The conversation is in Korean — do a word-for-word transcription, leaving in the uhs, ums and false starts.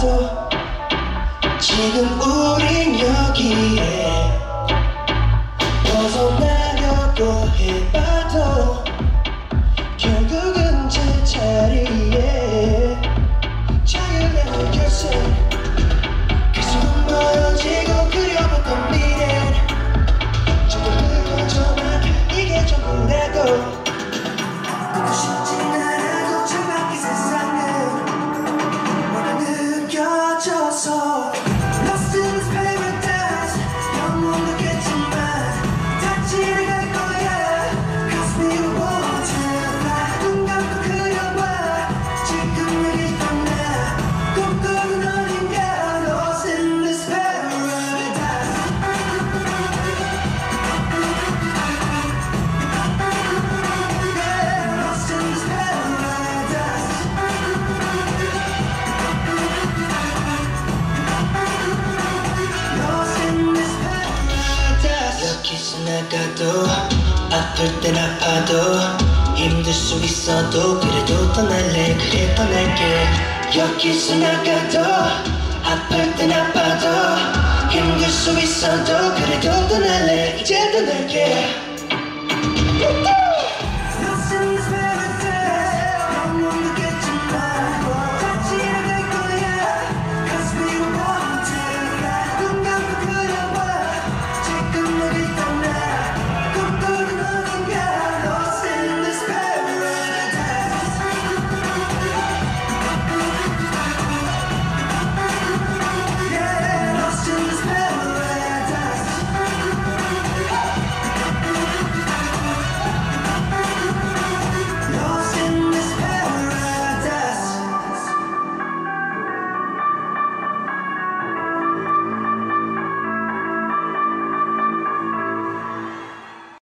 봐도 지금 우린 여기에 벗어나려고 해봐도 결국은 제자리에 자유로운 결심 계속 멀어지고 그려봤던 미래 전부 그거져만 이게 전부라고 믿고 싶진 않아도 창밖의 세상은 뭐라 느껴져서 Lost in this paradise 영원하겠지만 닿지를 갈 거야 Cause we want to 눈 감고 그려봐 지금 여기 떠나 꿈꾸는 어딘가 Lost in this paradise Yeah, lost in this paradise Lost in this paradise 여기서 나가도 아플 땐 아파도 힘들 수 있어도 그래도 떠날래 그래 떠날게 여기서 나가도 아플 땐 아파도 힘들 수 있어도 그래도 떠날래 이제 떠날게